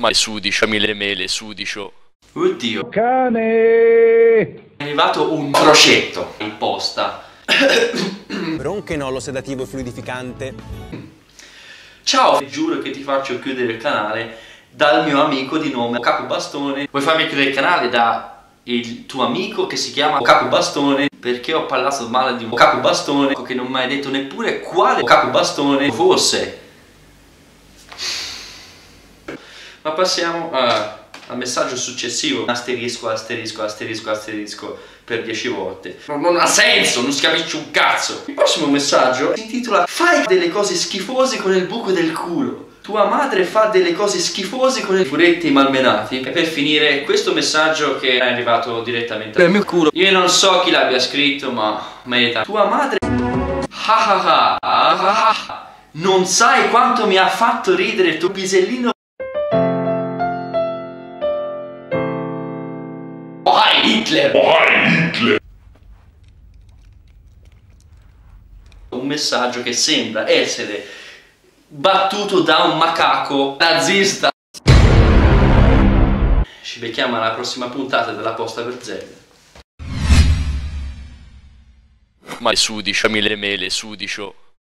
Ma è sudicio, mille mele, sudicio. Oddio. Cane! È arrivato un crocetto in posta. Bronchenolo sedativo e fluidificante. Ciao, giuro che ti faccio chiudere il canale dal mio amico di nome Capo Bastone. Vuoi farmi chiudere il canale da il tuo amico che si chiama Capo Bastone? Perché ho parlato male di un Capo Bastone che non mi hai detto neppure quale Capo Bastone fosse. Ma passiamo al messaggio successivo. Asterisco, asterisco, asterisco, asterisco per 10 volte. Non ha senso, non si capisce un cazzo. Il prossimo messaggio si intitola "Fai delle cose schifose con il buco del culo". Tua madre fa delle cose schifose con i furetti malmenati. E per finire, questo messaggio che è arrivato direttamente dal mio culo. Io non so chi l'abbia scritto, ma merita. Tua madre... Non sai quanto mi ha fatto ridere il tuo pisellino. Hitler! Hitler! Un messaggio che sembra essere battuto da un macaco nazista. Ci becchiamo alla prossima puntata della Posta per Zelda. Ma è sudicio, mille mele, sudicio.